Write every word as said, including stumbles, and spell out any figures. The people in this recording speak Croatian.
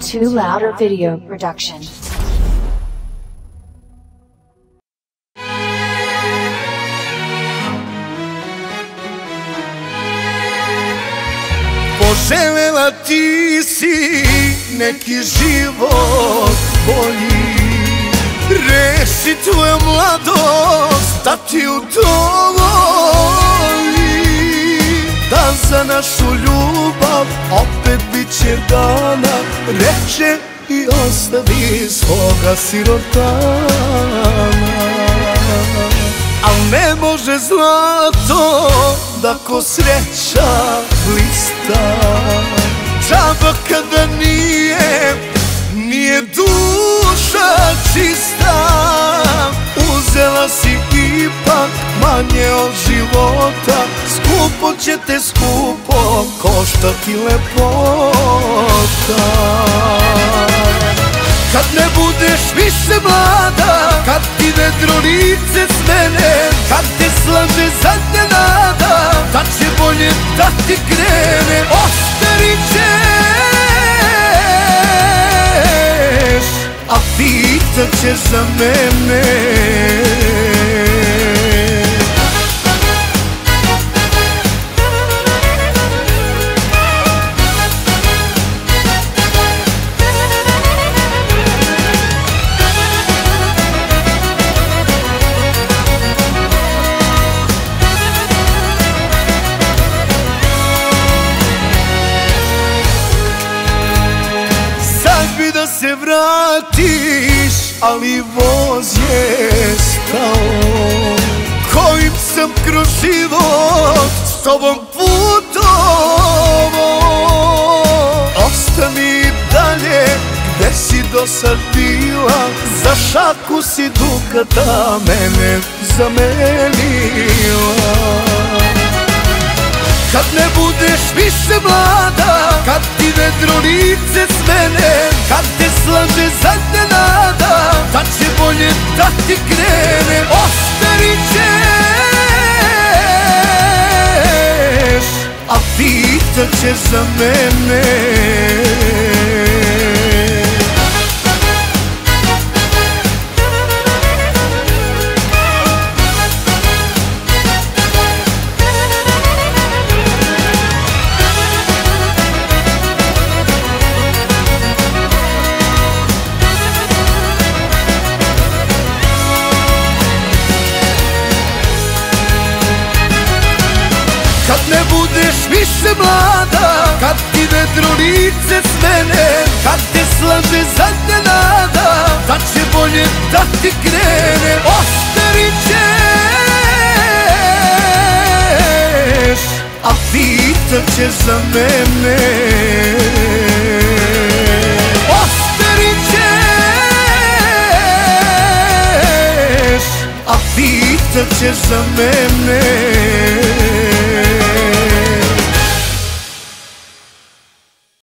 Too Louder Video Production. Poželjela ti si neki život bolji, reši tvoja mladost, da ti u to voli, da za našu ljubav opet bit će dana, reče i ostavi svoga sirotana. Al ne može zlato da ko sreća blista, džaba kada nije, nije duša čista. Uzela si ipak manje od života, skupo će te skupo koštati lepota. Kad ne budeš više mlada, kad ti vedro lice smene, kad te slaže zadnja nada, da će bolje da ti krene, ostarit ćeš, a pitat ćeš za mene. Da se vratiš, ali voz je stao, kojim sam kroz život s tobom putovao. Ostani dalje gde si do sad bila, za šaku si dukata mene zamenila. Kad ne budeš više mlada, kad ti vedro lice smene, kad te slaže zadnja nada, da će bolje da ti krene, ostarit ćeš, a pitat ćeš za mene. Kad ne budeš više mlada, kad ti vedro lice smene, kad te slaže zadnja nada, da će bolje da ti krene, ostarit ćeš, a pitat ćeš za mene. Ostarit ćeš, a pitat ćeš za mene.